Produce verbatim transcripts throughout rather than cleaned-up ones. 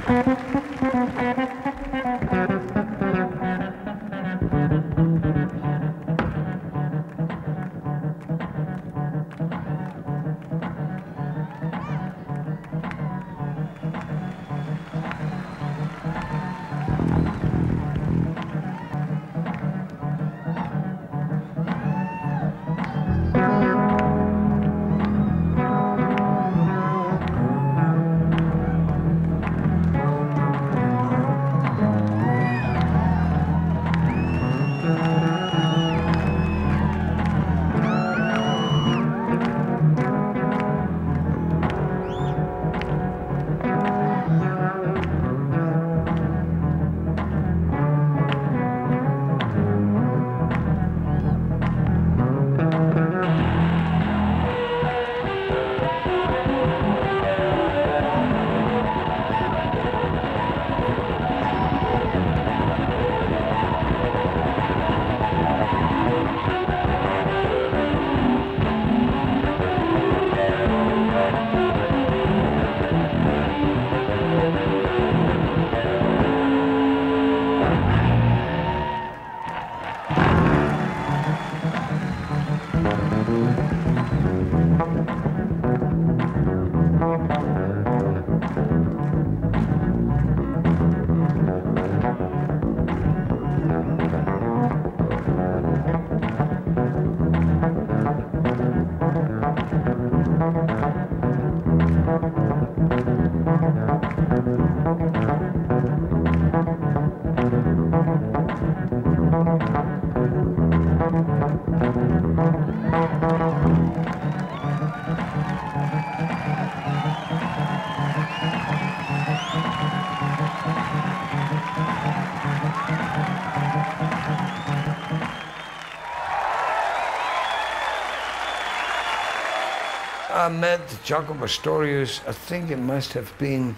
I met Jaco Pastorius, I think it must have been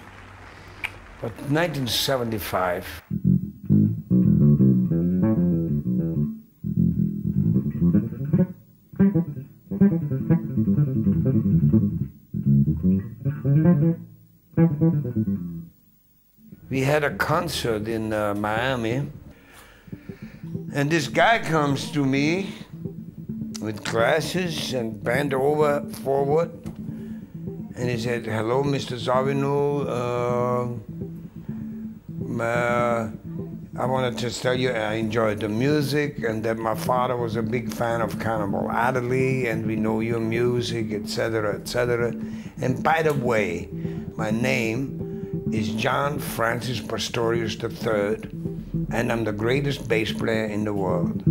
about nineteen seventy-five. We had a concert in uh, Miami, and this guy comes to me with glasses and bent over forward, and he said, "Hello, Mister Zawinul. Uh, uh, I want to just tell you I enjoyed the music and that my father was a big fan of Cannibal Adderley, and we know your music, et cetera, et cetera. And by the way, my name is John Francis Pastorius the third, and I'm the greatest bass player in the world."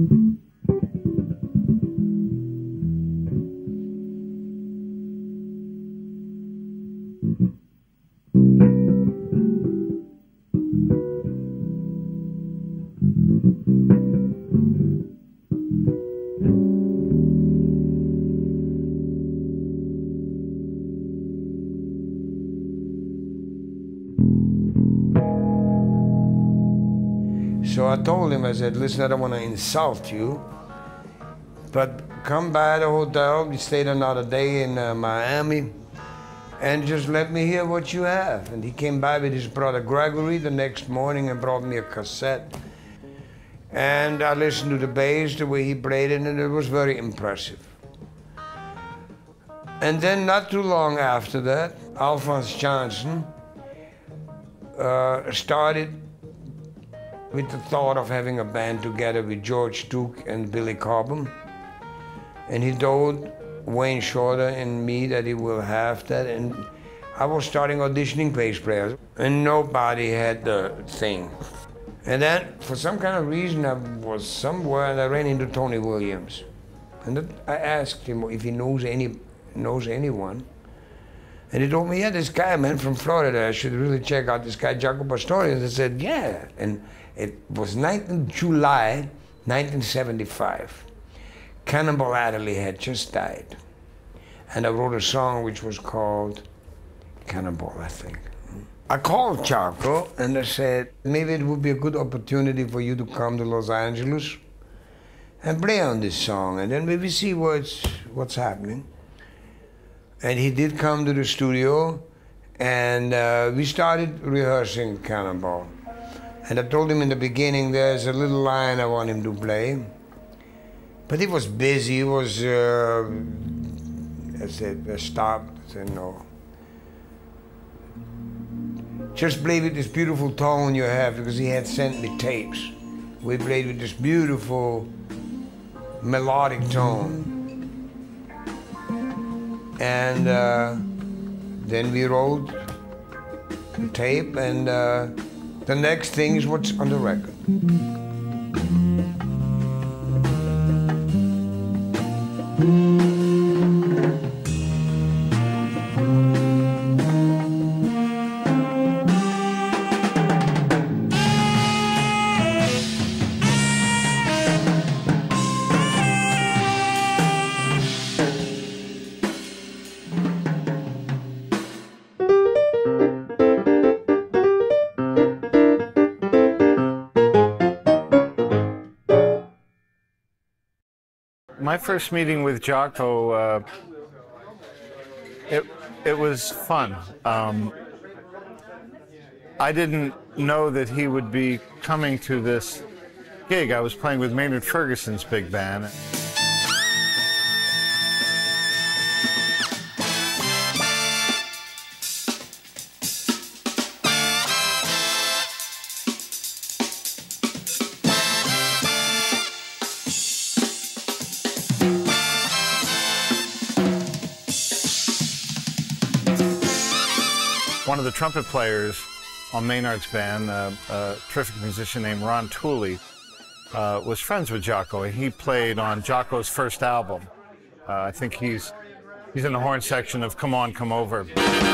So I told him, I said, "Listen, I don't want to insult you, but come by the hotel. We stayed another day in uh, Miami, and just let me hear what you have." And he came by with his brother Gregory the next morning and brought me a cassette. And I listened to the bass, the way he played it, and it was very impressive. And then not too long after that, Alphonse Johnson uh, started with the thought of having a band together with George Duke and Billy Cobham. And he told Wayne Shorter and me that he will have that, and I was starting auditioning bass players, and nobody had the thing. And then, for some kind of reason, I was somewhere and I ran into Tony Williams. And that, I asked him if he knows any knows anyone. And he told me, "Yeah, this guy, man, from Florida, I should really check out this guy, Jaco Pastorius." I said, "Yeah." And it was nineteenth of July, nineteen seventy-five. Cannibal Adderley had just died. And I wrote a song which was called Cannibal, I think. I called Jaco and I said, "Maybe it would be a good opportunity for you to come to Los Angeles and play on this song, and then maybe see what's, what's happening." And he did come to the studio, And uh, we started rehearsing Cannonball. And I told him in the beginning there's a little line I want him to play. But he was busy, he was, uh, I said, I stopped, I said no. Just play with this beautiful tone you have, because he had sent me tapes. We played with this beautiful melodic tone. And uh, then we wrote the tape, and uh, the next thing is what's on the record. My first meeting with Jaco, uh, it, it was fun. Um, I didn't know that he would be coming to this gig. I was playing with Maynard Ferguson's big band. One of the trumpet players on Maynard's band, uh, a terrific musician named Ron Tooley, uh, was friends with Jaco, and he played on Jaco's first album. Uh, I think he's he's in the horn section of Come On, Come Over.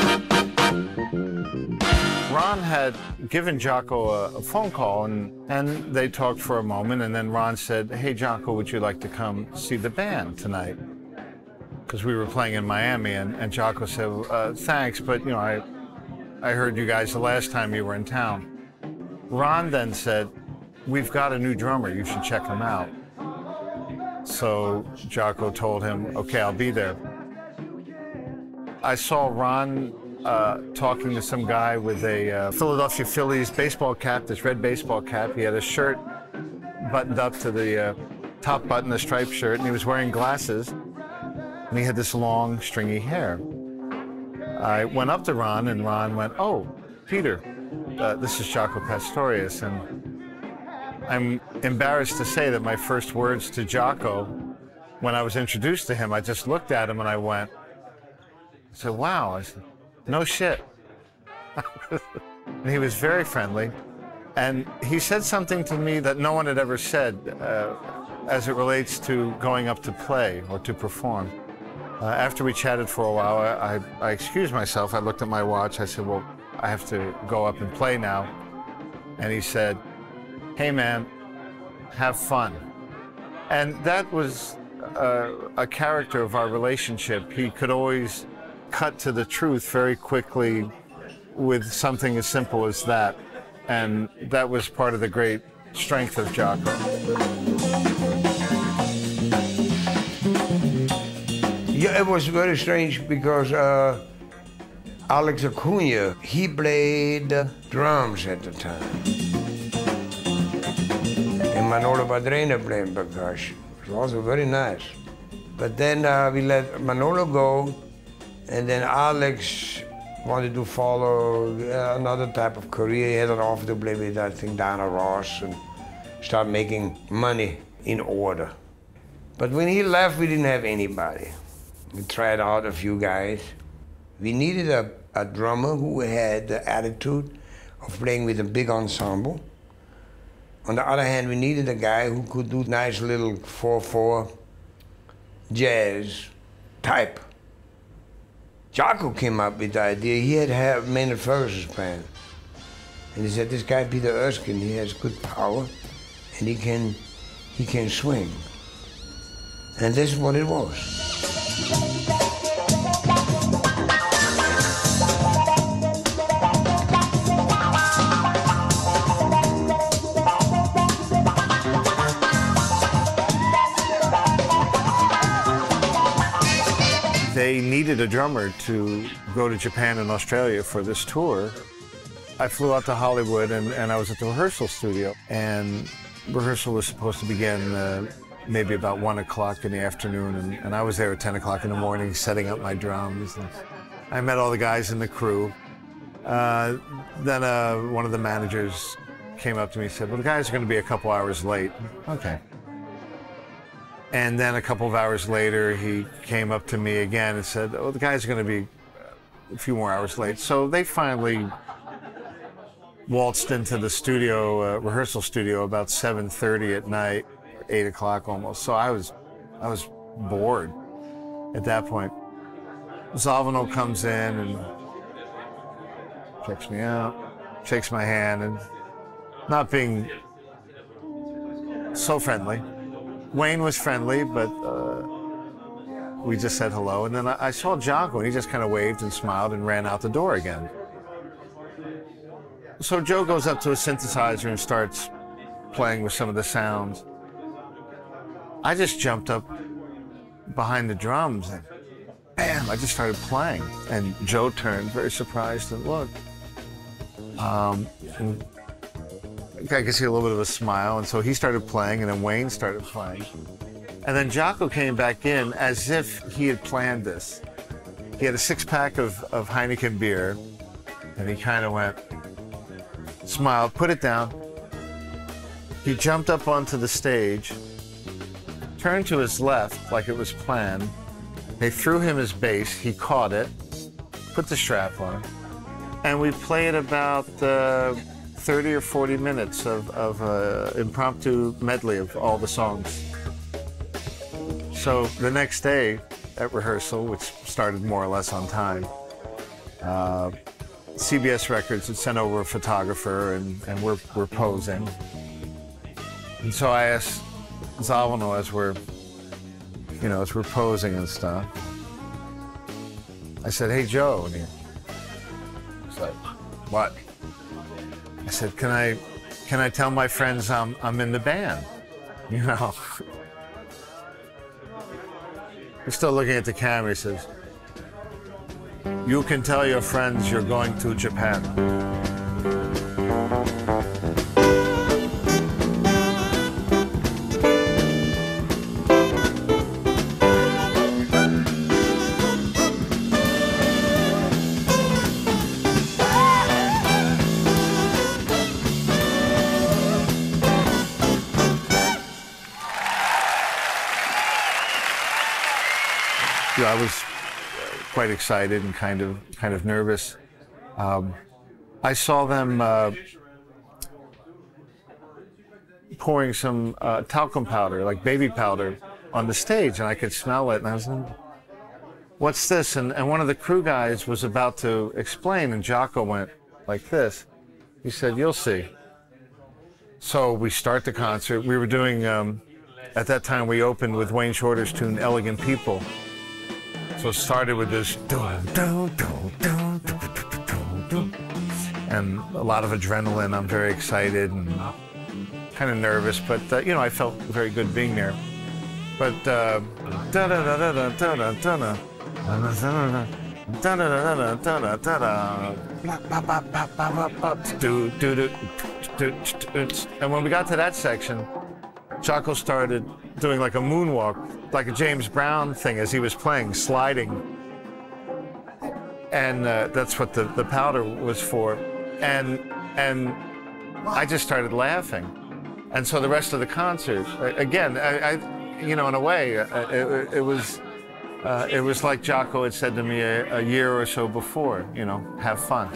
Ron had given Jaco a, a phone call, and, and they talked for a moment, and then Ron said, "Hey, Jaco, would you like to come see the band tonight?" Because we were playing in Miami, and, and Jaco said, uh, "Thanks, but you know, I, I heard you guys the last time you were in town." Ron then said, "We've got a new drummer, you should check him out." So Jaco told him, "Okay, I'll be there." I saw Ron uh, talking to some guy with a uh, Philadelphia Phillies baseball cap, this red baseball cap. He had a shirt buttoned up to the uh, top button, a striped shirt, and he was wearing glasses, and he had this long, stringy hair. I went up to Ron, and Ron went, "Oh, Peter, uh, this is Jaco Pastorius." And I'm embarrassed to say that my first words to Jaco, when I was introduced to him, I just looked at him and I went, I said, "Wow." I said, "No shit." And he was very friendly. And he said something to me that no one had ever said uh, as it relates to going up to play or to perform. Uh, after we chatted for a while, I, I excused myself. I looked at my watch. I said, "Well, I have to go up and play now." And he said, "Hey, man, have fun." And that was uh, a character of our relationship. He could always cut to the truth very quickly with something as simple as that. And that was part of the great strength of Jaco. Yeah, it was very strange because uh, Alex Acuna, he played drums at the time. And Manolo Badrena played percussion. It was also very nice. But then uh, we let Manolo go, and then Alex wanted to follow uh, another type of career. He had an offer to play with, I think, Diana Ross and start making money in order. But when he left, we didn't have anybody. We tried out a few guys. We needed a, a drummer who had the attitude of playing with a big ensemble. On the other hand, we needed a guy who could do nice little four four jazz type. Jaco came up with the idea. He had had Maynard Ferguson's band. And he said, "This guy, Peter Erskine, he has good power and he can, he can swing." And this is what it was. they needed a drummer to go to Japan and Australia for this tour. I flew out to Hollywood, and, and I was at the rehearsal studio, and rehearsal was supposed to begin uh, maybe about one o'clock in the afternoon, and, and I was there at ten o'clock in the morning setting up my drums. And I met all the guys in the crew. Uh, then uh, one of the managers came up to me and said, well, the guys are going to be a couple hours late. Okay. And then a couple of hours later, he came up to me again and said, oh, the guys are going to be a few more hours late. So they finally waltzed into the studio, uh, rehearsal studio, about seven thirty at night, eight o'clock almost. So I was, I was bored at that point. Zavano comes in and checks me out, shakes my hand, and not being so friendly. Wayne was friendly, but uh, we just said hello. And then I, I saw Jaco, and he just kind of waved and smiled and ran out the door again. So Joe goes up to a synthesizer and starts playing with some of the sounds. I just jumped up behind the drums and bam, I just started playing. And Joe turned very surprised and looked. Um, and I could see a little bit of a smile, and so he started playing, and then Wayne started playing. And then Jaco came back in as if he had planned this. He had a six-pack of, of Heineken beer, and he kind of went, smiled, put it down. He jumped up onto the stage, turned to his left like it was planned. They threw him his bass, he caught it, put the strap on, and we played about uh, thirty or forty minutes of, of uh, impromptu medley of all the songs. So the next day at rehearsal, which started more or less on time, uh, C B S Records had sent over a photographer, and, and we're, we're posing. And so I asked Zavano as we're, you know, as we're posing and stuff, I said, hey, Joe. And he was like, what? I said, can I, can I tell my friends I'm, I'm in the band? You know? He's still looking at the camera. He says, you can tell your friends you're going to Japan. I was quite excited and kind of kind of nervous. Um, I saw them uh, pouring some uh, talcum powder, like baby powder, on the stage, and I could smell it. And I was like, "What's this?" And, and one of the crew guys was about to explain, and Jaco went like this. He said, "You'll see." So we start the concert. We were doing um, at that time we opened with Wayne Shorter's tune "Elegant People." So it started with this, dun, dun, dun, dun, dun, dun, dun, and a lot of adrenaline. I'm very excited and kind of nervous, but uh, you know, I felt very good being there. But uh, da da da da da da da da da da da da da, and when we got to that section, Jaco started doing like a moonwalk, like a James Brown thing as he was playing, sliding. And uh, that's what the, the powder was for. And, and I just started laughing. And so the rest of the concert, again, I, I you know, in a way, it, it, was, uh, it was like Jaco had said to me a, a year or so before, you know, have fun.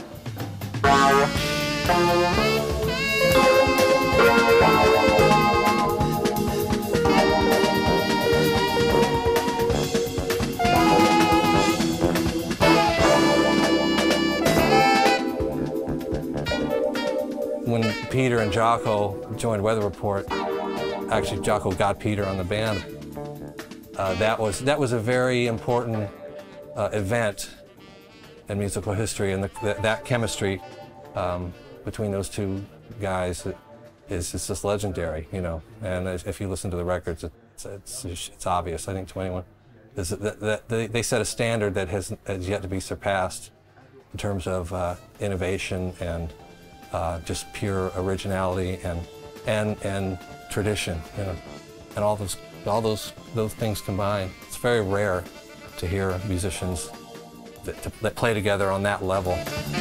When Peter and Jaco joined Weather Report, actually Jaco got Peter on the band. Uh, that was that was a very important uh, event in musical history, and the, the, that chemistry um, between those two guys is, is just legendary, you know. And if you listen to the records, it's it's, it's obvious, I think, to anyone. is that, that they, they set a standard that has, has yet to be surpassed in terms of uh, innovation and uh, just pure originality and and and tradition, you know, and all those all those those things combined. It's very rare to hear musicians that, to, that play together on that level.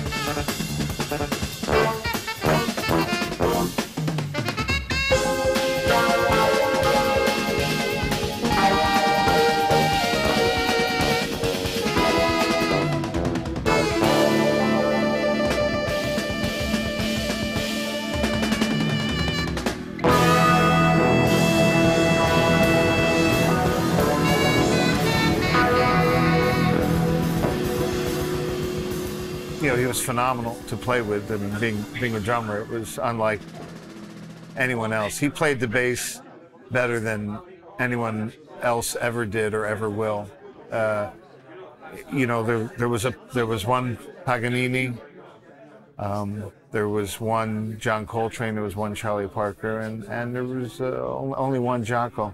You know, he was phenomenal to play with, and being being a drummer, it was unlike anyone else. He played the bass better than anyone else ever did or ever will. Uh, you know, there there was a there was one Paganini, um, there was one John Coltrane, there was one Charlie Parker, and and there was uh, only one Jaco.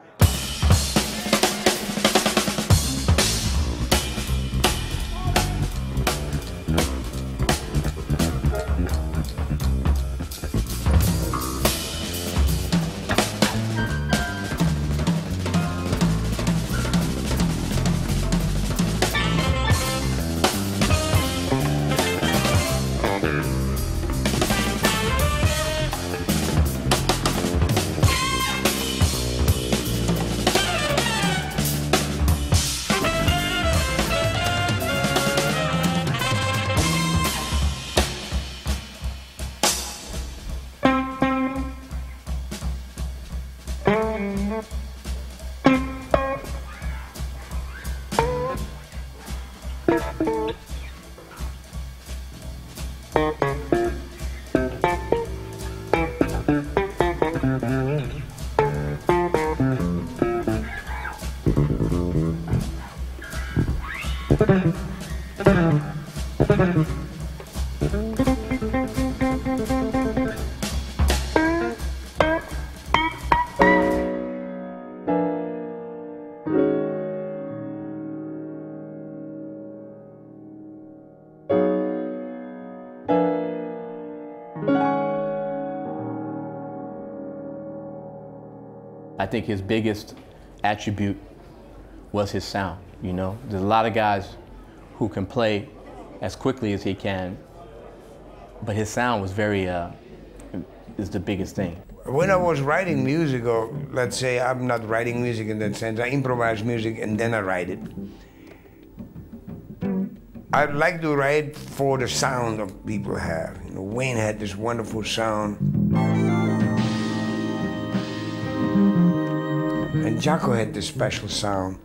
I think his biggest attribute was his sound, you know? There's a lot of guys who can play as quickly as he can, but his sound was very, uh, is the biggest thing. When I was writing music, or let's say I'm not writing music in that sense, I improvise music and then I write it. I like to write for the sound of people have. You know, Wayne had this wonderful sound. And Jaco had this special sound.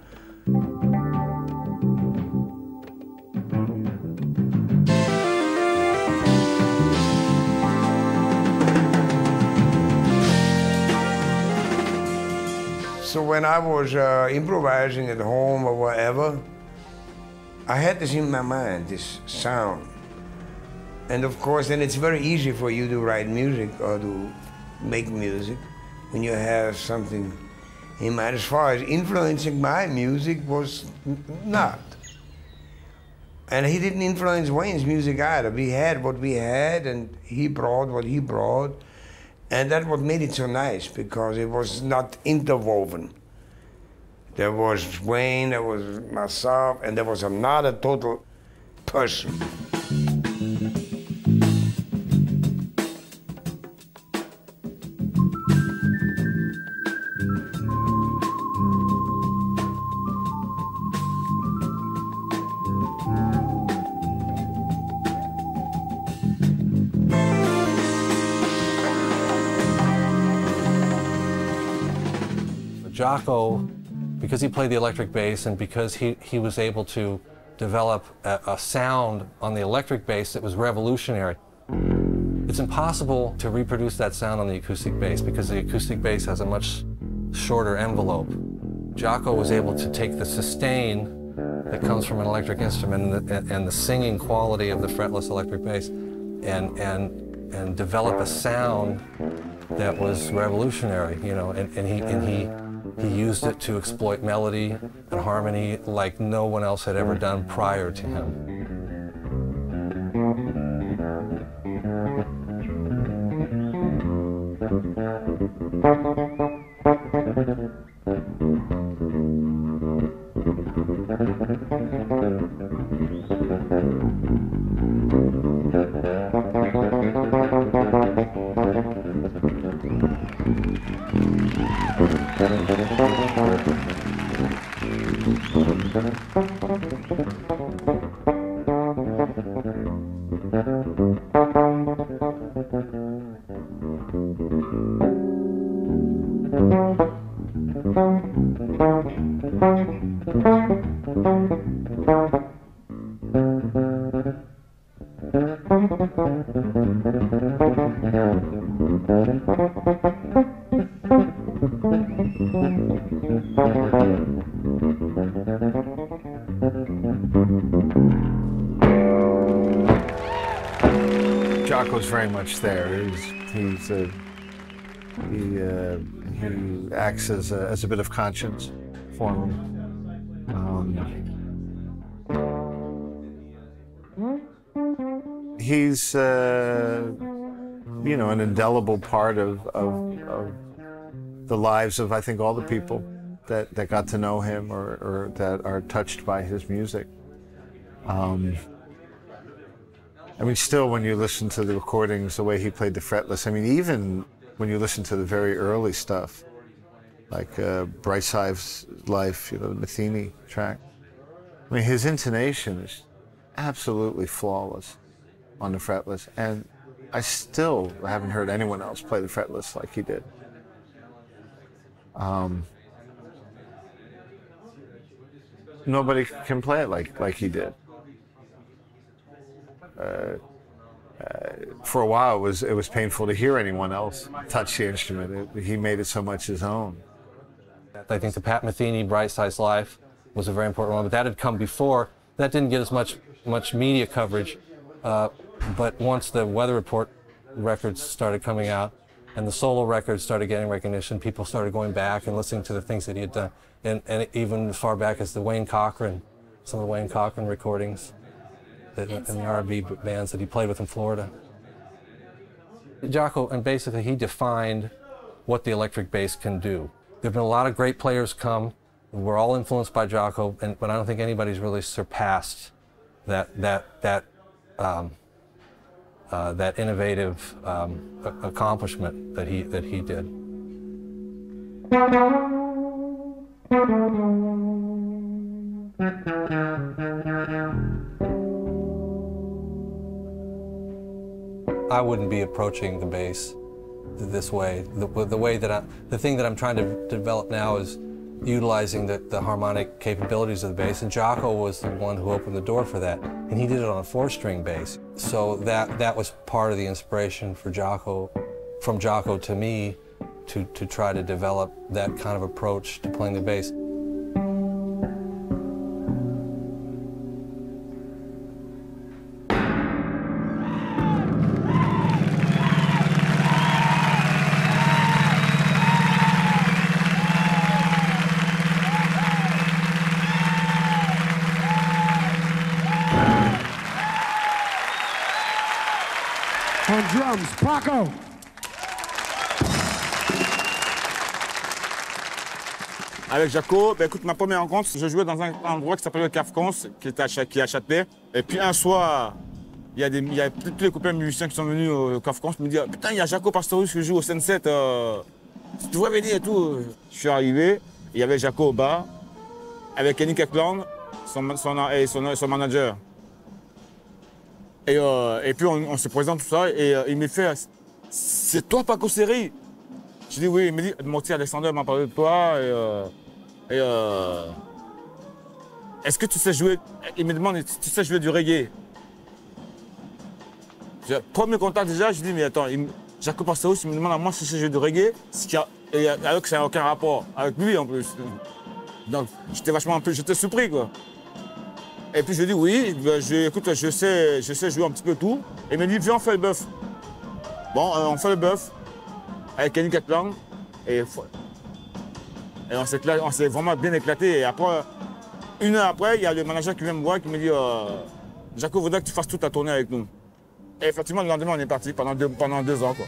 So when I was uh, improvising at home or whatever, I had this in my mind, this sound. And of course, then it's very easy for you to write music or to make music when you have something in mind. As far as influencing my music was not. And he didn't influence Wayne's music either. We had what we had and he brought what he brought. And that's what made it so nice, because it was not interwoven. There was Wayne, there was myself, and there was another total person. Jaco, because he played the electric bass and because he, he was able to develop a, a sound on the electric bass that was revolutionary, it's impossible to reproduce that sound on the acoustic bass because the acoustic bass has a much shorter envelope. Jaco was able to take the sustain that comes from an electric instrument and the, and the singing quality of the fretless electric bass and, and, and develop a sound that was revolutionary, you know, and, and he, and he He used it to exploit melody and harmony like no one else had ever done prior to him. Jaco's very much there. He's, he's uh, he, uh, he acts as a, as a bit of conscience for me. Um, he's, uh, you know, an indelible part of, of, of the lives of, I think, all the people that, that got to know him or, or that are touched by his music. Um, I mean, still, when you listen to the recordings, the way he played the fretless, I mean, even when you listen to the very early stuff, like uh, Brightside's Life, you know, the Matheny track, I mean, his intonation is absolutely flawless on the fretless, and I still haven't heard anyone else play the fretless like he did. Um, nobody can play it like, like he did. Uh, uh, for a while, it was it was painful to hear anyone else touch the instrument. It, he made it so much his own. I think the Pat Metheny Brightside's Life was a very important one, but that had come before. That didn't get as much much media coverage. Uh, but once the Weather Report records started coming out and the solo records started getting recognition, people started going back and listening to the things that he had done, and, and even as far back as the Wayne Cochran, some of the Wayne Cochran recordings. That, and the R and B bands that he played with in Florida. Jaco, and basically he defined what the electric bass can do. There have been a lot of great players come. We're all influenced by Jaco, and, but I don't think anybody's really surpassed that that that um, uh, that innovative um, accomplishment that he that he did. I wouldn't be approaching the bass this way. The, the way that I, the thing that I'm trying to develop now is utilizing the, the harmonic capabilities of the bass, and Jaco was the one who opened the door for that, and he did it on a four-string bass. So that that was part of the inspiration for Jaco, from Jaco to me, to to try to develop that kind of approach to playing the bass. On drums, Paco. Avec Jaco, ben écoute, ma première rencontre, je jouais dans un endroit qui s'appelle le Cafcons, qui est à, qui est à Châtelet. Et puis un soir, il y a, des, il y a tous les copains musiciens qui sont venus au Cafcons me disent « Putain, il y a Jaco Pastorius qui joue au Sunset, euh, tu vois venir et tout ». Je suis arrivé, il y avait Jaco au bar, avec Kenny Kirkland, son, son, et son, son manager. Et, euh, et puis on, on se présente tout ça, et euh, il me fait « C'est toi Paco Seri ?» Je dis « Oui ». Il me dit « Mon petit Alexander m'a parlé de toi, et, euh, et euh, est-ce que tu sais jouer ?» Il me demande « Tu sais jouer du reggae ?» Premier contact déjà, je dis « Mais attends, il, Jaco Pastorius, il me demande à moi si je sais jouer du reggae, ce qui a, et, alors que ça n'a aucun rapport avec lui en plus. » Donc j'étais vachement un peu, j'étais surpris quoi. Et puis je lui dis oui, je, écoute, je sais, je sais jouer un petit peu tout. Et il me dit viens on fait le bœuf. Bon, euh, on fait le bœuf avec Kenny Kirkland. Et, Et on s'est, on s'est vraiment bien éclaté. Et après, une heure après, il y a le manager qui vient me voir qui me dit euh, Jaco, il faudrait que tu fasses toute ta tournée avec nous. Et effectivement, le lendemain, on est parti pendant deux, pendant deux ans, quoi.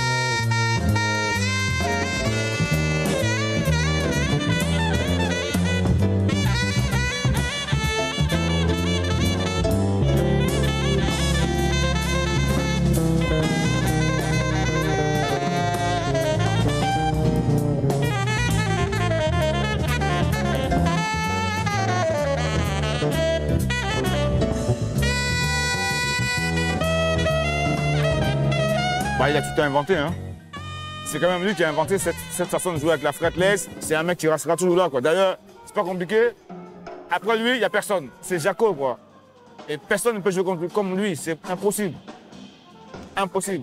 Bah, il a tout inventé, hein. C'est quand même lui qui a inventé cette, cette façon de jouer avec la fretless. C'est un mec qui restera toujours là, quoi. D'ailleurs, c'est pas compliqué. Après lui, il n'y a personne. C'est Jaco, quoi. Et personne ne peut jouer comme lui. C'est impossible. Impossible.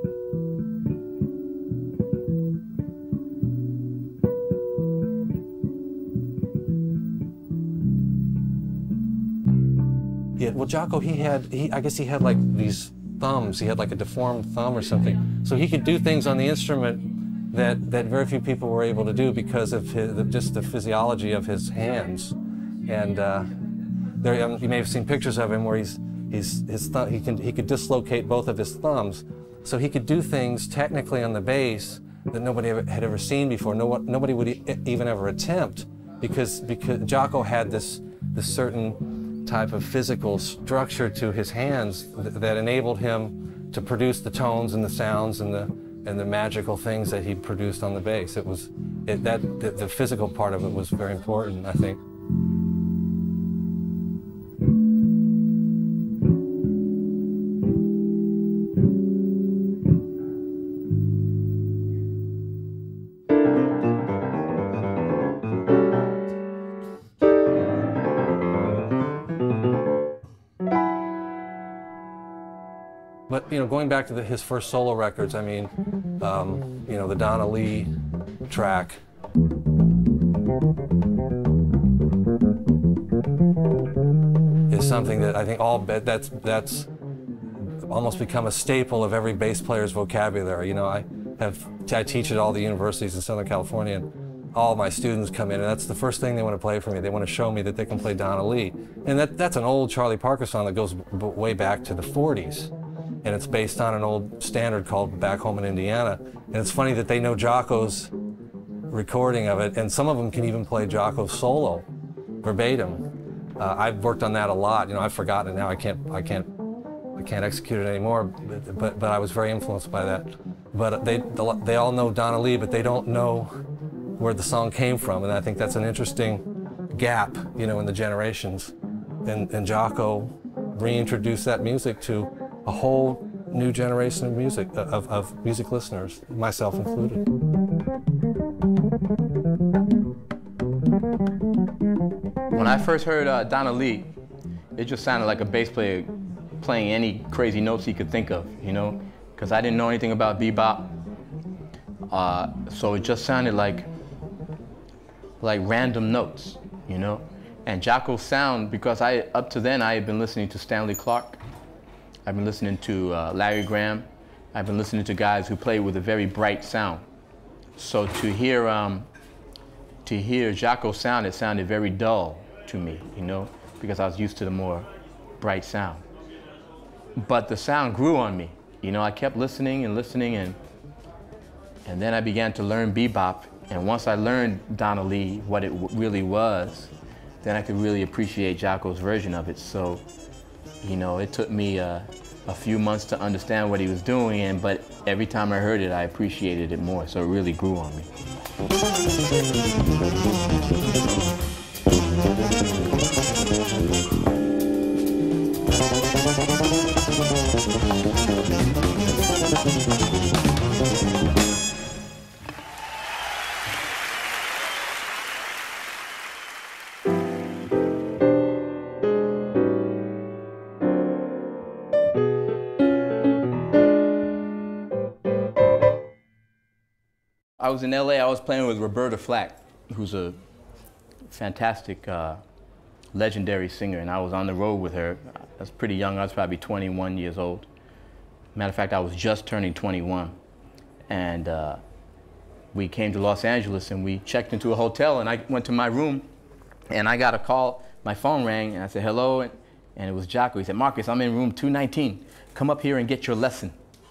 Yeah, well, Jaco, he had, he, I guess he had like these thumbs. He had like a deformed thumb or something. So he could do things on the instrument that, that very few people were able to do because of his, just the physiology of his hands. And uh, there, um, you may have seen pictures of him where he's, he's, his thumb, he, can, he could dislocate both of his thumbs. So he could do things technically on the bass that nobody ever, had ever seen before. No, nobody would e even ever attempt because, because Jaco had this, this certain type of physical structure to his hands th that enabled him to produce the tones and the sounds and the and the magical things that he produced on the bass. It was it, that the, the physical part of it was very important, I think. But, you know, going back to the, his first solo records, I mean, um, you know, the Donna Lee track. Is something that I think all, that's, that's almost become a staple of every bass player's vocabulary. You know, I have, I teach at all the universities in Southern California, and all my students come in, and that's the first thing they want to play for me. They want to show me that they can play Donna Lee. And that, that's an old Charlie Parker song that goes b way back to the forties. And it's based on an old standard called Back Home in Indiana. And it's funny that they know Jaco's recording of it, and some of them can even play Jaco's solo, verbatim. Uh, I've worked on that a lot. You know, I've forgotten it now. I can't, I can't, I can't execute it anymore. But, but, but I was very influenced by that. But they, they all know Donna Lee, but they don't know where the song came from. And I think that's an interesting gap, you know, in the generations. And, and Jaco reintroduced that music to a whole new generation of music, of, of music listeners, myself included. When I first heard uh, Donna Lee, it just sounded like a bass player playing any crazy notes he could think of, you know? Because I didn't know anything about bebop. Uh, so it just sounded like, like random notes, you know? And Jaco's sound, because I, up to then I had been listening to Stanley Clarke, I've been listening to uh, Larry Graham. I've been listening to guys who play with a very bright sound. So to hear, um, to hear Jaco's sound, it sounded very dull to me, you know, because I was used to the more bright sound. But the sound grew on me. You know, I kept listening and listening, and, and then I began to learn bebop. And once I learned Donna Lee, what it w really was, then I could really appreciate Jaco's version of it. So, you know, it took me uh, a few months to understand what he was doing, and but every time I heard it, I appreciated it more. So it really grew on me. I was in L A, I was playing with Roberta Flack, who's a fantastic, uh, legendary singer, and I was on the road with her. I was pretty young, I was probably twenty-one years old. Matter of fact, I was just turning twenty-one. And uh, we came to Los Angeles and we checked into a hotel, and I went to my room and I got a call. My phone rang and I said, hello, and, and it was Jaco. He said, Marcus, I'm in room two nineteen. Come up here and get your lesson.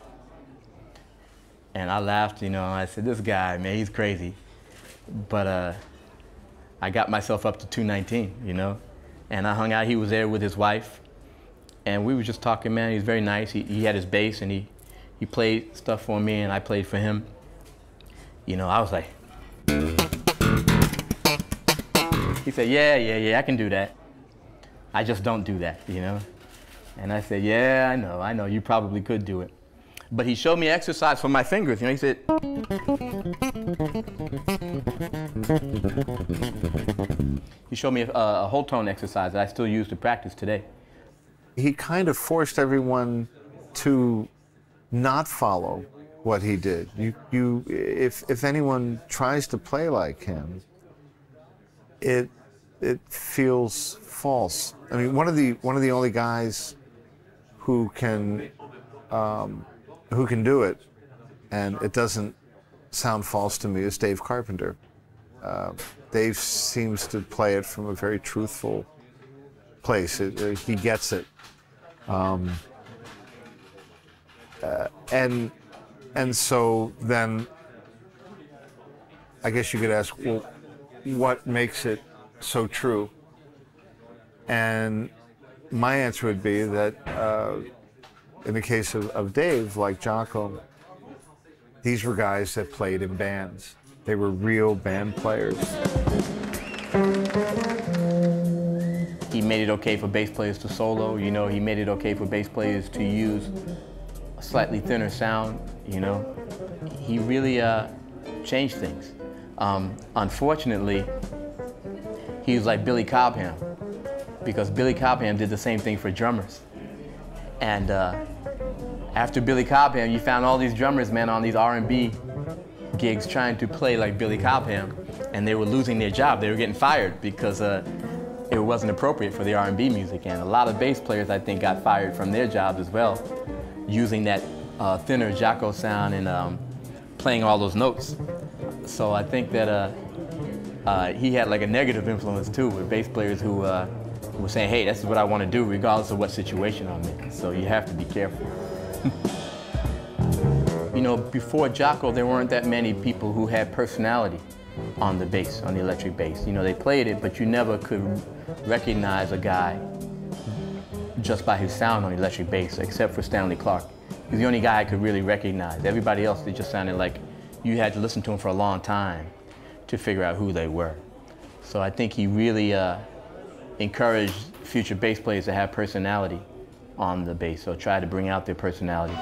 And I laughed, you know, I said, this guy, man, he's crazy. But uh, I got myself up to two nineteen, you know, and I hung out. He was there with his wife, and we were just talking, man. He was very nice. He, he had his bass, and he, he played stuff for me, and I played for him. You know, I was like, he said, yeah, yeah, yeah, I can do that. I just don't do that, you know? And I said, yeah, I know, I know, you probably could do it. But he showed me exercise for my fingers, you know, he said, he showed me a, a whole tone exercise that I still use to practice today. He kind of forced everyone to not follow what he did. You, you, if, if anyone tries to play like him, it, it feels false. I mean, one of the, one of the only guys who can, um, who can do it, and it doesn't sound false to me, is Dave Carpenter. Uh, Dave seems to play it from a very truthful place. It, uh, he gets it. Um, uh, and, and so then I guess you could ask, well, what makes it so true? And my answer would be that uh, in the case of, of Dave, like Jaco, these were guys that played in bands. They were real band players. He made it okay for bass players to solo, you know, he made it okay for bass players to use a slightly thinner sound, you know. He really uh, changed things. Um, unfortunately, he was like Billy Cobham, because Billy Cobham did the same thing for drummers. And uh, after Billy Cobham, you found all these drummers, man, on these R and B gigs trying to play like Billy Cobham, and they were losing their job. They were getting fired because uh, it wasn't appropriate for the R and B music. And a lot of bass players, I think, got fired from their jobs as well, using that uh, thinner Jaco sound and um, playing all those notes. So I think that uh, uh, he had like a negative influence too, with bass players who uh, were saying, hey, this is what I want to do regardless of what situation I'm in. So you have to be careful. You know, before Jaco, there weren't that many people who had personality on the bass, on the electric bass. You know, they played it, but you never could recognize a guy just by his sound on the electric bass, except for Stanley Clarke. He's the only guy I could really recognize. Everybody else, they just sounded like you had to listen to him for a long time to figure out who they were. So I think he really uh, encouraged future bass players to have personality on the bass, so try to bring out their personality.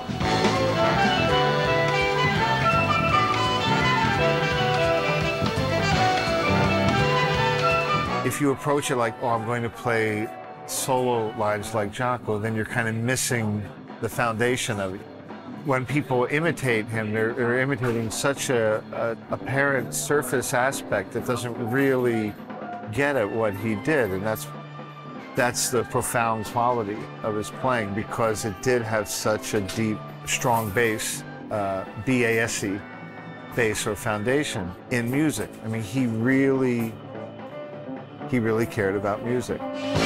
If you approach it like, oh, I'm going to play solo lines like Jaco, then you're kind of missing the foundation of it. When people imitate him, they're, they're imitating such a, a apparent surface aspect that doesn't really get at what he did, and that's that's the profound quality of his playing, because it did have such a deep, strong bass, uh, B A S E, bass or foundation in music. I mean, he really, he really cared about music.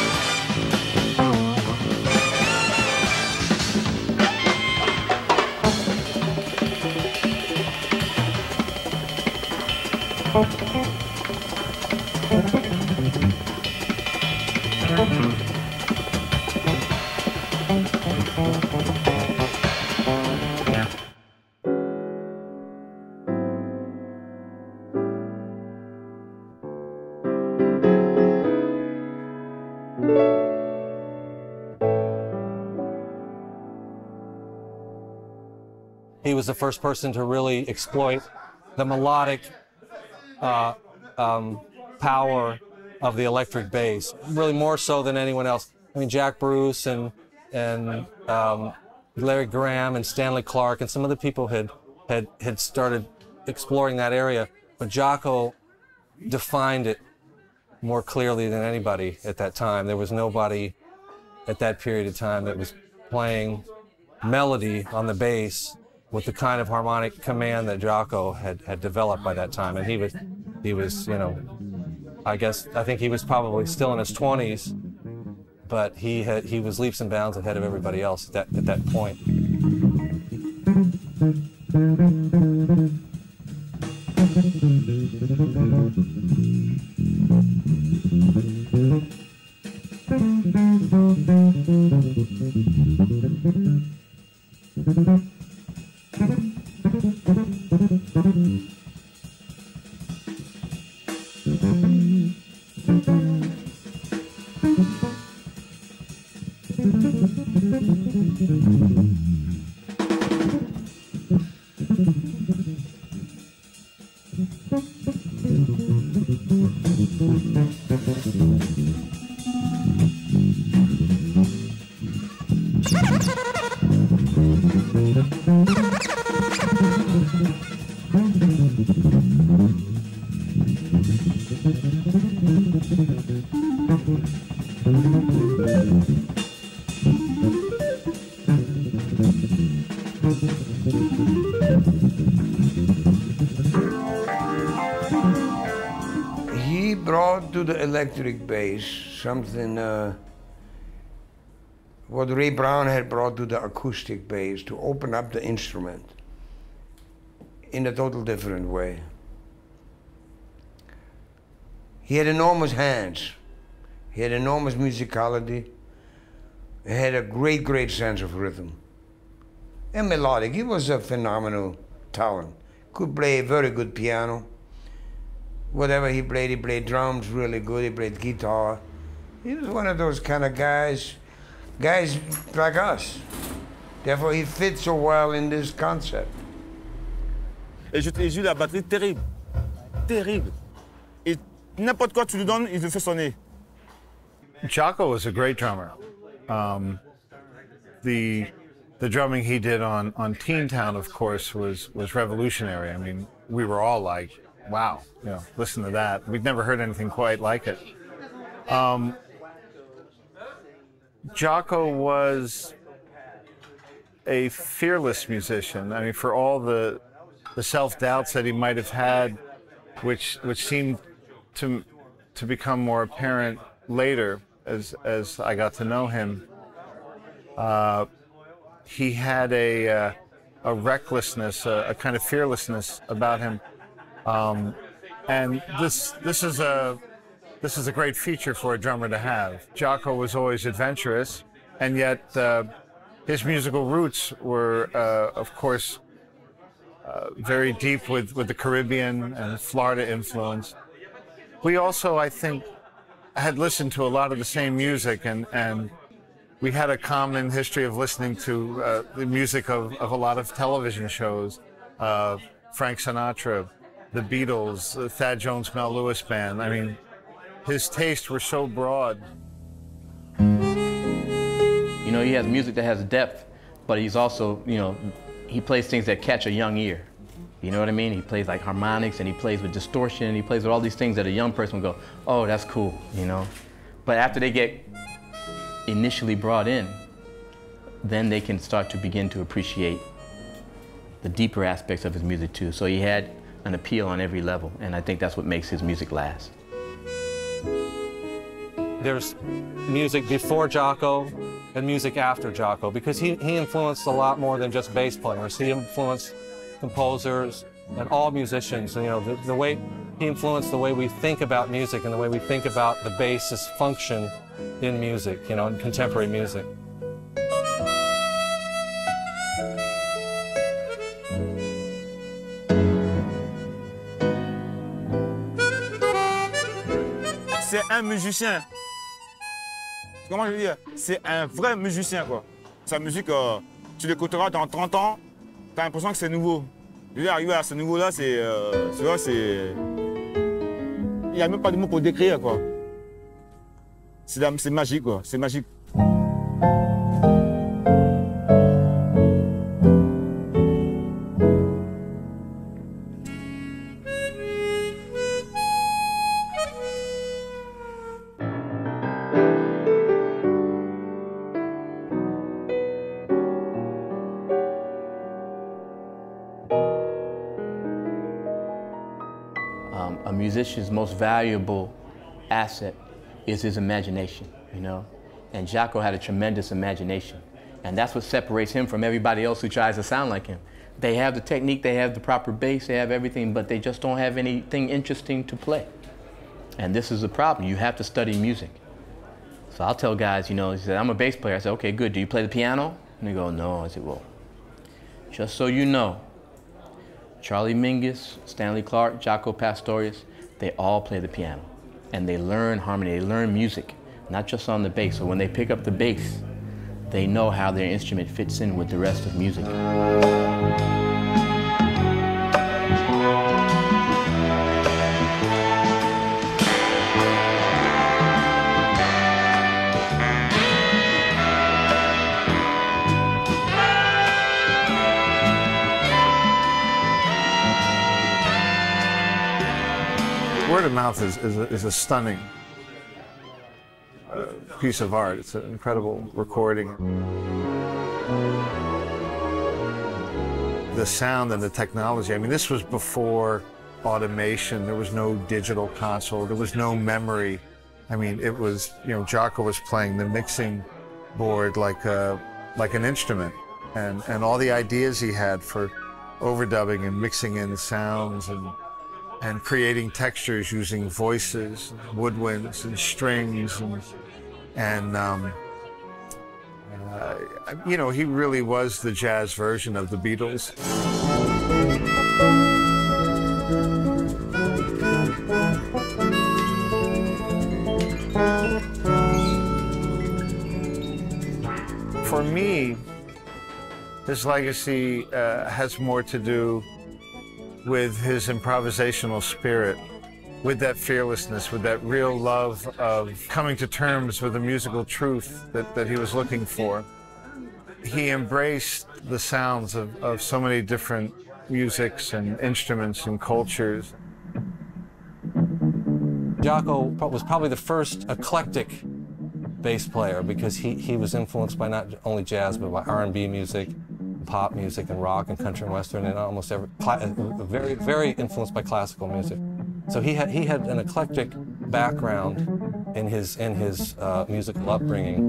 He was the first person to really exploit the melodic uh, um, power of the electric bass, really more so than anyone else. I mean, Jack Bruce and and um, Larry Graham and Stanley Clarke and some other people had had had started exploring that area, but Jaco defined it more clearly than anybody at that time. There was nobody at that period of time that was playing melody on the bass with the kind of harmonic command that Jaco had, had developed by that time. And he was, he was, you know, I guess, I think he was probably still in his twenties, but he had, he was leaps and bounds ahead of everybody else at that, at that point. He brought to the electric bass something uh, what Ray Brown had brought to the acoustic bass, to open up the instrument in a total different way. He had enormous hands. He had enormous musicality. He had a great, great sense of rhythm. And melodic. He was a phenomenal talent. Could play very good piano. Whatever he played, he played drums really good, he played guitar. He was one of those kind of guys, guys like us. Therefore, he fits so well in this concept. Et je t'ai joué la batterie terrible, terrible. Et n'importe quoi tu lui donnes, il le fait sonner. Jaco was a great drummer. Um, the the drumming he did on on Teen Town, of course, was was revolutionary. I mean, we were all like, wow, you know, listen to that. We'd never heard anything quite like it. Um, Jaco was a fearless musician. I mean, for all the the self-doubts that he might have had, which which seemed to to become more apparent later as as I got to know him, uh, he had a uh, a recklessness, a, a kind of fearlessness about him. Um, and this this is a this is a great feature for a drummer to have. Jaco was always adventurous, and yet uh, his musical roots were, uh, of course, uh, very deep with with the Caribbean and Florida influence. We also, I think, had listened to a lot of the same music, and and we had a common history of listening to uh, the music of, of a lot of television shows, uh, Frank Sinatra, the Beatles, the Thad Jones, Mel Lewis Band. I mean, his tastes were so broad. You know, he has music that has depth, but he's also, you know, he plays things that catch a young ear. You know what I mean? He plays like harmonics, and he plays with distortion, and he plays with all these things that a young person will go, oh, that's cool, you know? But after they get initially brought in, then they can start to begin to appreciate the deeper aspects of his music too. So he had an appeal on every level, and I think that's what makes his music last. There's music before Jaco and music after Jaco, because he, he influenced a lot more than just bass players. He influenced composers and all musicians. And, you know, the, the way he influenced the way we think about music and the way we think about the bass's function in music, you know, in contemporary music. C'est un musicien. Comment je veux dire? C'est un vrai musicien, quoi. Sa musique, euh, tu l'écouteras dans trente ans, tu as l'impression que c'est nouveau. Je veux dire, arriver à ce niveau-là, c'est... Euh, tu vois, c'est... Il n'y a même pas de mots pour décrire, quoi. C'est magique, quoi. C'est magique. musician's most valuable asset is his imagination, you know? And Jaco had a tremendous imagination. And that's what separates him from everybody else who tries to sound like him. They have the technique, they have the proper bass, they have everything, but they just don't have anything interesting to play. And this is the problem. You have to study music. So I'll tell guys, you know, he said, I'm a bass player. I said, okay, good. Do you play the piano? And they go, no. I said, well, just so you know, Charlie Mingus, Stanley Clarke, Jaco Pastorius, they all play the piano. And they learn harmony, they learn music, not just on the bass. So when they pick up the bass, they know how their instrument fits in with the rest of music. Word of mouth is, is, a, is a stunning uh, piece of art. It's an incredible recording. The sound and the technology, I mean, this was before automation. There was no digital console. There was no memory. I mean, it was, you know, Jaco was playing the mixing board like, a, like an instrument. And, and all the ideas he had for overdubbing and mixing in sounds and and creating textures using voices, woodwinds, and strings, and, and um, uh, you know, he really was the jazz version of the Beatles. For me, his legacy uh, has more to do with his improvisational spirit, with that fearlessness, with that real love of coming to terms with the musical truth that, that he was looking for. He embraced the sounds of, of so many different musics and instruments and cultures. Jaco was probably the first eclectic bass player because he, he was influenced by not only jazz, but by R and B music, pop music, and rock and country and western, and almost every, very, very influenced by classical music. So he had he had an eclectic background in his in his uh, musical upbringing.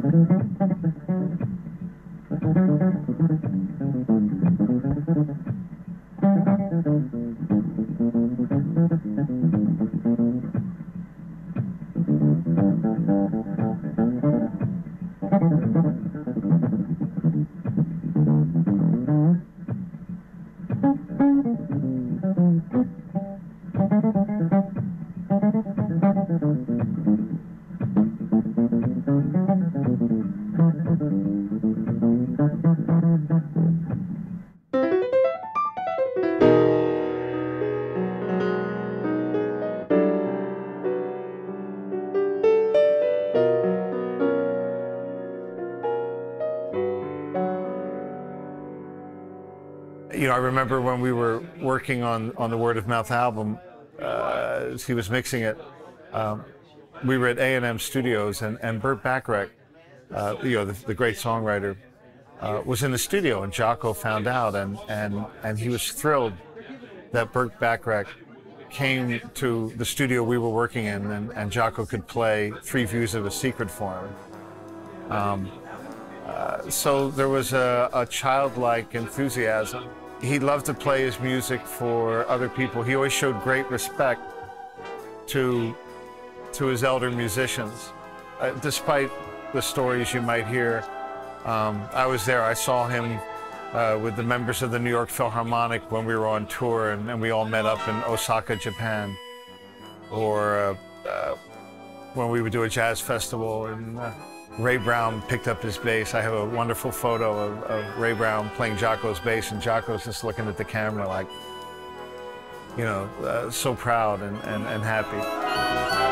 You know, I remember when we were working on, on the Word of Mouth album, uh, as he was mixing it, um, we were at A and M Studios, and, and Burt Bacharach, uh, you know, the, the great songwriter, uh, was in the studio, and Jaco found out, and, and, and he was thrilled that Burt Bacharach came to the studio we were working in, and, and Jaco could play Three Views of a Secret for him. Um, uh, so there was a, a childlike enthusiasm. He loved to play his music for other people. He always showed great respect to, to his elder musicians. Uh, despite the stories you might hear, um, I was there. I saw him uh, with the members of the New York Philharmonic when we were on tour, and, and we all met up in Osaka, Japan. Or uh, uh, when we would do a jazz festival, and uh, Ray Brown picked up his bass. I have a wonderful photo of, of Ray Brown playing Jaco's bass, and Jaco's just looking at the camera like, you know, uh, so proud and, and, and happy.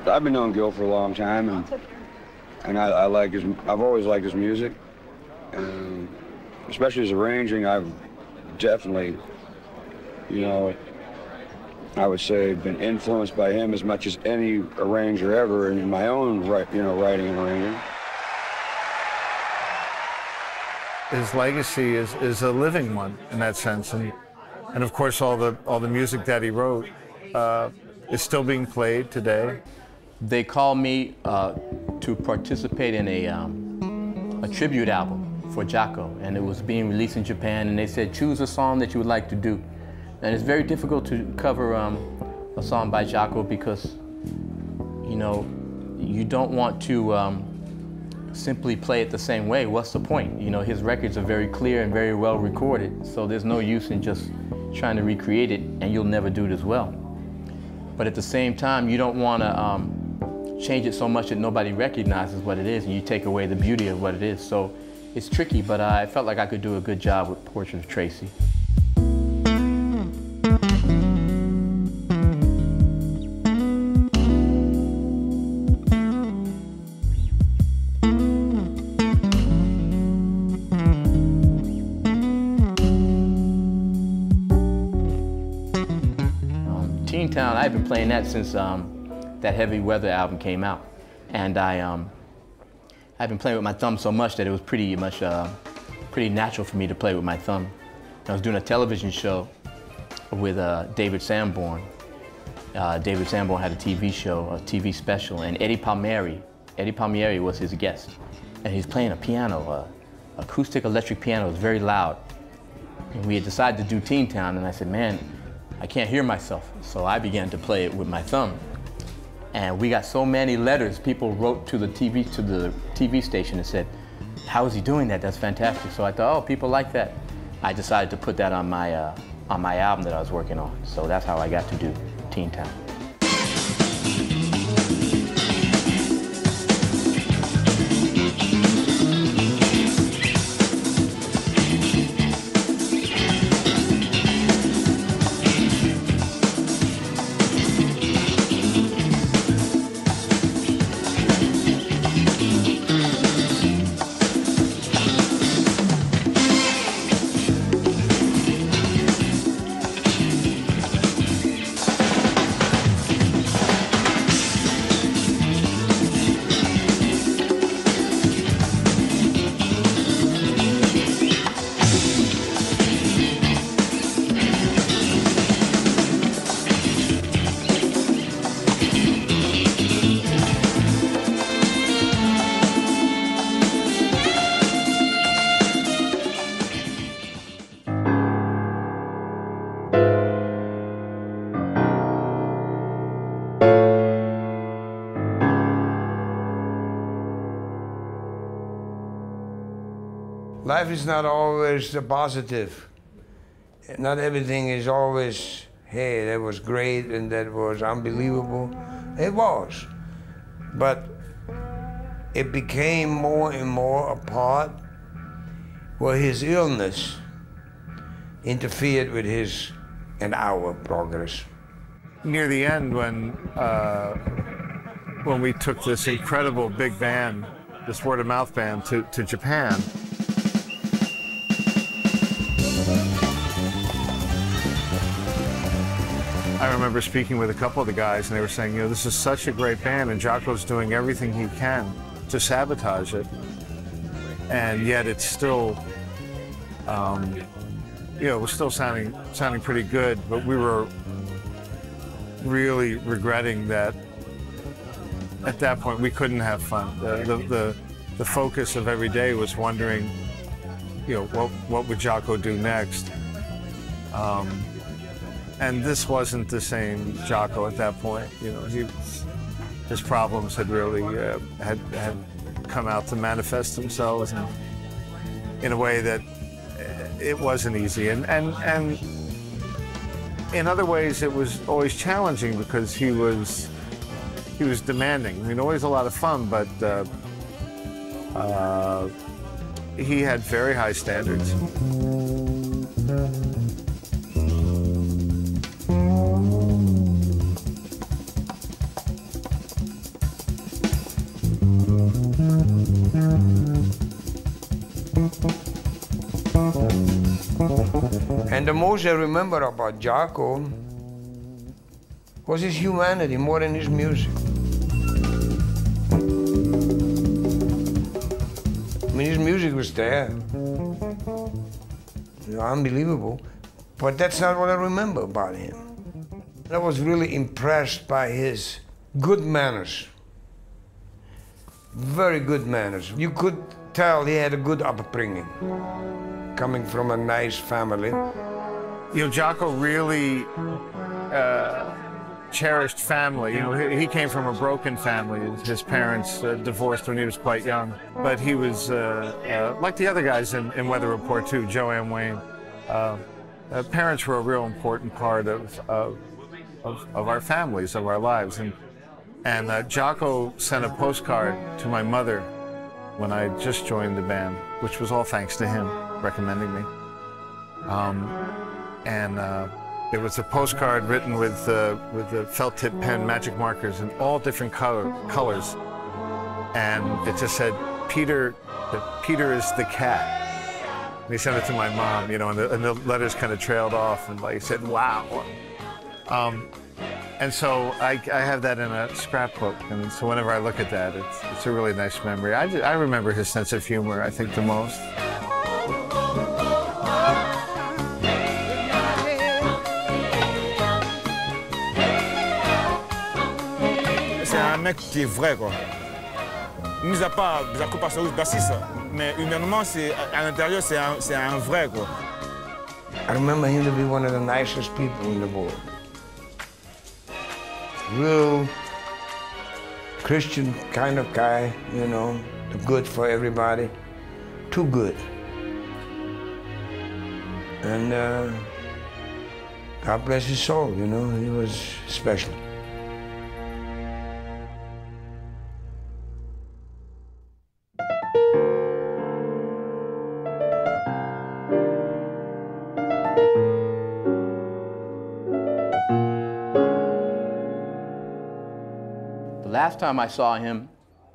I've been knowing Gil for a long time, and and I, I like his. I've always liked his music, and especially his arranging. I've definitely, you know, I would say been influenced by him as much as any arranger ever in my own, you know, writing and arranging. His legacy is, is a living one in that sense, and and of course all the all the music that he wrote uh, is still being played today. They called me uh, to participate in a um, a tribute album for Jaco, and it was being released in Japan. And they said, choose a song that you would like to do. And it's very difficult to cover um, a song by Jaco because, you know, you don't want to um, simply play it the same way. What's the point? You know, his records are very clear and very well recorded, so there's no use in just trying to recreate it, and you'll never do it as well. But at the same time, you don't want to um, change it so much that nobody recognizes what it is, and you take away the beauty of what it is. So it's tricky, but I felt like I could do a good job with Portrait of Tracy. Town, I've been playing that since um, that Heavy Weather album came out, and I um, I've been playing with my thumb so much that it was pretty much uh, pretty natural for me to play with my thumb. I was doing a television show with uh, David Sanborn. Uh, David Sanborn had a T V show, a T V special, and Eddie Palmieri, Eddie Palmieri was his guest, and he's playing a piano, uh, acoustic electric piano. It was very loud, and we had decided to do Teen Town, and I said, man, I can't hear myself, so I began to play it with my thumb. And we got so many letters. People wrote to the T V to the T V station and said, "How is he doing that? That's fantastic." So I thought, oh, people like that. I decided to put that on my uh, on my album that I was working on. So that's how I got to do Teen Town. Life is not always the positive. Not everything is always, hey, that was great and that was unbelievable. It was. But it became more and more a part where his illness interfered with his and our progress. Near the end, when, uh, when we took this incredible big band, this word-of-mouth band, to, to Japan, I remember speaking with a couple of the guys, and they were saying, you know, this is such a great band, and Jaco's doing everything he can to sabotage it, and yet it's still, um, you know, it was still sounding sounding pretty good, but we were really regretting that at that point we couldn't have fun. The the the, the focus of every day was wondering, you know, what what would Jaco do next. Um, And this wasn't the same Jaco at that point. You know, he, his problems had really uh, had had come out to manifest themselves in, in a way that it wasn't easy. And and and in other ways, it was always challenging because he was he was demanding. I mean, always a lot of fun, but uh, uh, he had very high standards. And the most I remember about Jaco was his humanity more than his music. I mean, his music was there, you know, unbelievable, but that's not what I remember about him. I was really impressed by his good manners, very good manners. You could tell he had a good upbringing, coming from a nice family. You know, Jaco really uh, cherished family. You know, he, he came from a broken family. His parents uh, divorced when he was quite young. But he was, uh, uh, like the other guys in, in Weather Report too, Joanne Wayne, uh, uh, parents were a real important part of, of, of, of our families, of our lives. And, and uh, Jaco sent a postcard to my mother when I just joined the band, which was all thanks to him recommending me. Um, and uh, it was a postcard written with, uh, with a felt tip pen, magic markers in all different color, colors. And it just said, Peter, that Peter is the cat. And he sent it to my mom, you know, and the, and the letters kind of trailed off, and like, he said, wow. Um, and so I, I have that in a scrapbook, and so whenever I look at that, it's, it's a really nice memory. I, I remember his sense of humor, I think, the most. C'est un mec qui est vrai, quoi. Mis à part Jaco Pastorius, bassiste, mais humainement, à l'intérieur, c'est un, c'est un vrai, quoi. I remember him to be one of the nicest people in the world. Real Christian kind of guy, you know, good for everybody, too good. And uh, God bless his soul, you know, he was special. Last time I saw him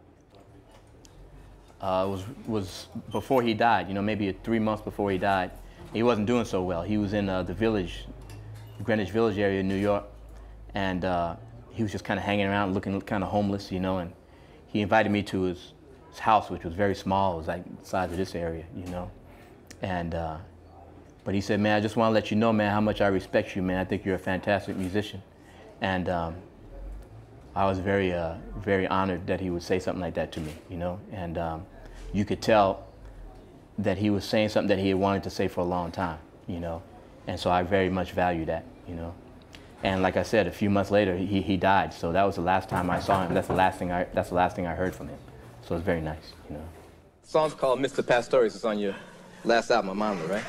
uh, was was before he died. You know, maybe three months before he died. He wasn't doing so well. He was in uh, the Village, Greenwich Village area in New York, and uh, he was just kind of hanging around, looking kind of homeless, you know. And he invited me to his, his house, which was very small. It was like the size of this area, you know. And uh, but he said, "Man, I just want to let you know, man, how much I respect you, man. I think you're a fantastic musician." And um, I was very, uh, very honored that he would say something like that to me, you know. And um, you could tell that he was saying something that he had wanted to say for a long time, you know. And so I very much value that, you know. And like I said, a few months later, he, he died. So that was the last time I saw him. That's the last thing I, that's the last thing I heard from him. So it's very nice, you know. The song's called Mister Pastorius. It's on your last album, Mamma, right?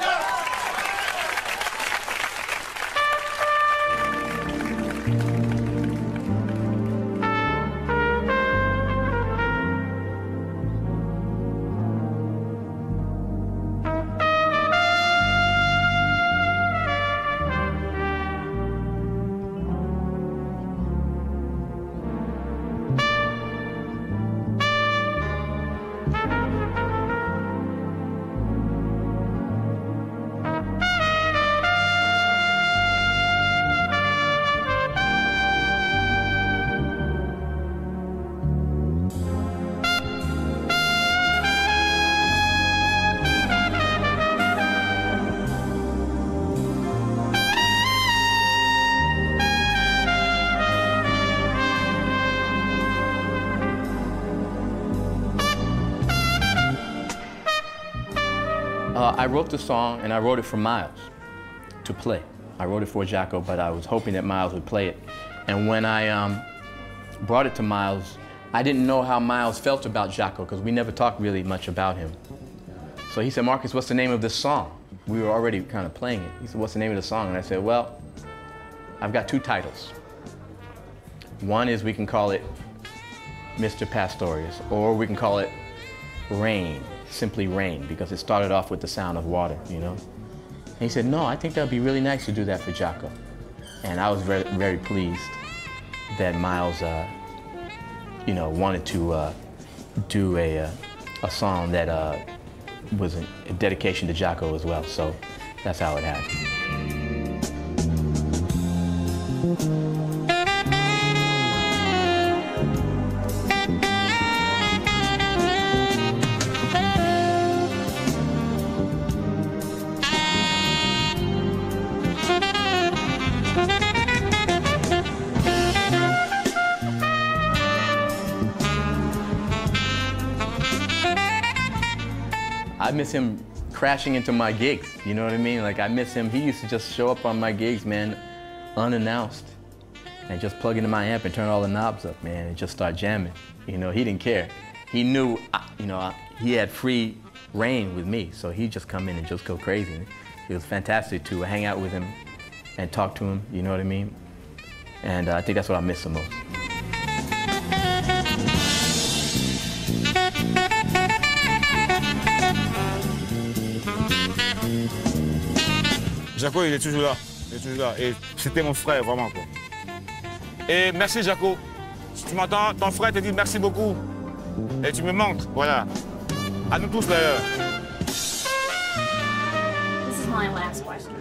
Uh, I wrote the song, and I wrote it for Miles to play. I wrote it for Jaco, but I was hoping that Miles would play it. And when I um, brought it to Miles, I didn't know how Miles felt about Jaco, because we never talked really much about him. So he said, "Marcus, what's the name of this song?" We were already kind of playing it. He said, "What's the name of the song?" And I said, "Well, I've got two titles. One is we can call it Mister Pastorius, or we can call it Rain. Simply Rain, because it started off with the sound of water, you know." And he said, "No, I think that would be really nice to do that for Jaco." And I was very, very pleased that Miles, uh, you know, wanted to uh, do a, uh, a song that uh, was a, a dedication to Jaco as well. So That's how it happened. I miss him crashing into my gigs, you know what I mean? Like, I miss him. He used to just show up on my gigs, man, unannounced, and just plug into my amp and turn all the knobs up, man, and just start jamming. You know, he didn't care. He knew, you know, he had free reign with me, so he'd just come in and just go crazy. It was fantastic to hang out with him and talk to him, you know what I mean? And uh, I think that's what I miss the most. Jaco, il est toujours là. Il est toujours là. Et c'était mon frère, vraiment, quoi. Et merci, Jaco. Si tu m'entends, ton frère te dit merci beaucoup. Et tu me manques, voilà. À nous tous, d'ailleurs. This is my last question.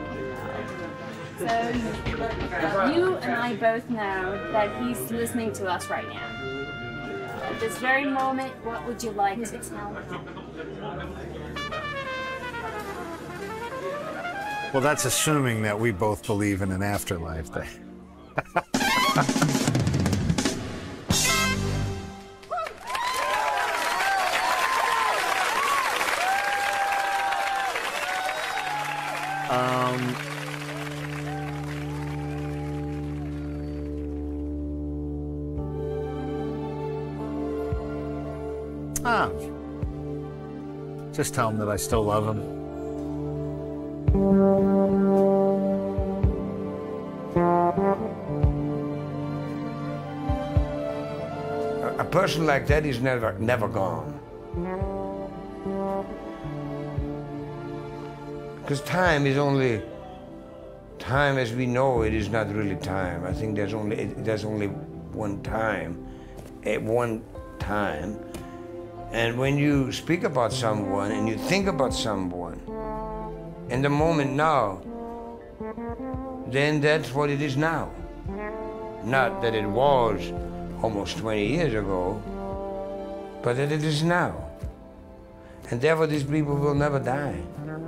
So, you and I both know that he's listening to us right now. At this very moment, what would you like to tell him? Well, that's assuming that we both believe in an afterlife. um, ah, just tell him that I still love him. A person like that is never, never gone. Because time is only, time as we know it is not really time. I think there's only, there's only one time, at one time. And when you speak about someone and you think about someone, in the moment now, then that's what it is now. Not that it was almost twenty years ago, but that it is now. And therefore these people will never die.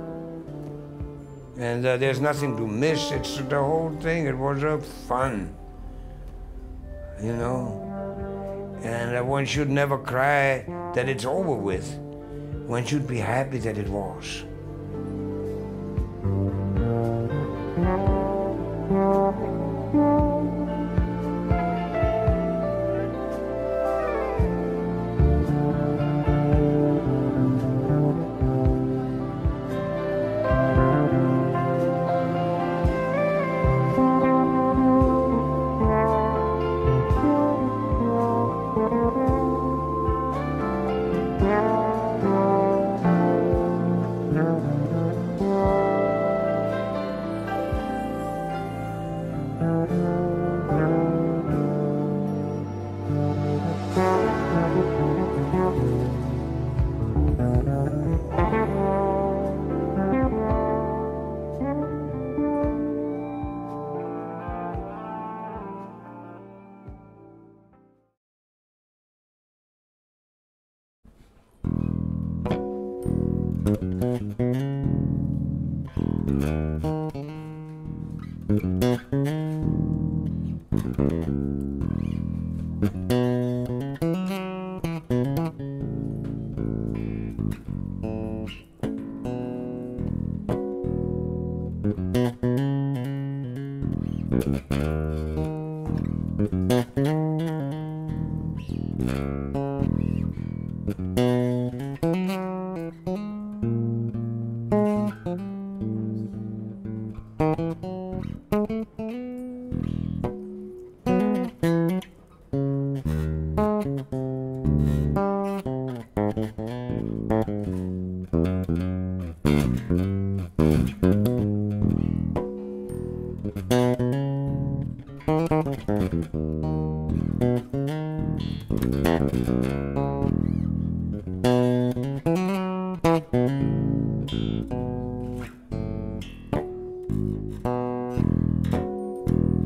And uh, there's nothing to miss. It's the whole thing. It was uh, fun, you know? And uh, one should never cry that it's over with. One should be happy that it was.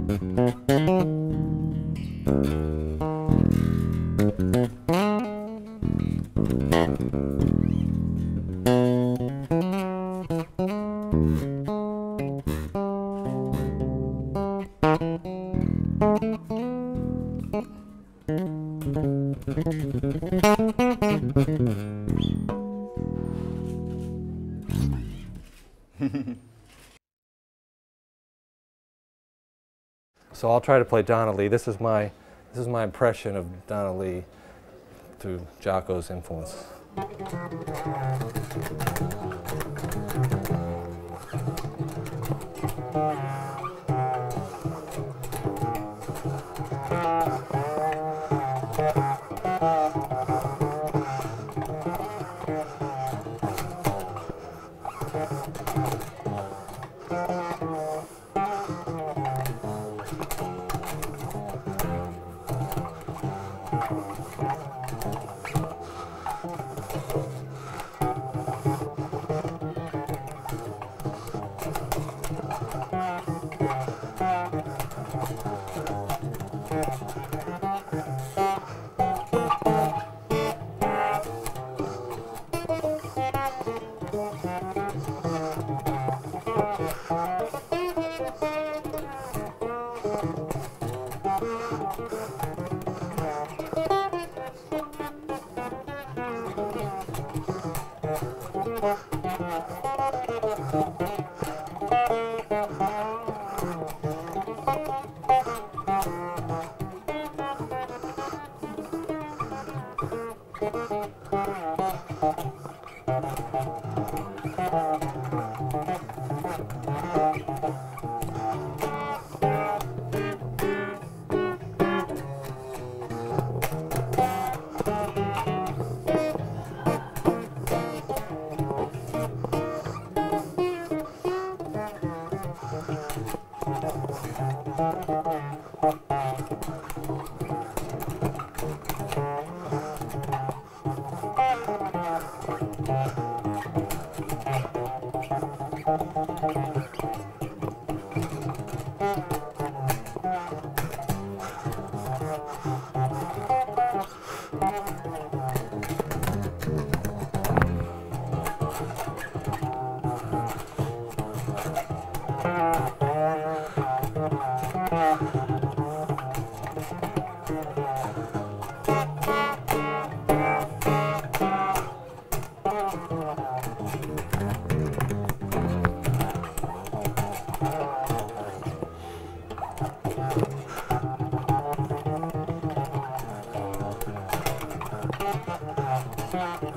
So I'll try to play Donna Lee. This is my, this is my impression of Donna Lee through Jaco's influence. Thank you.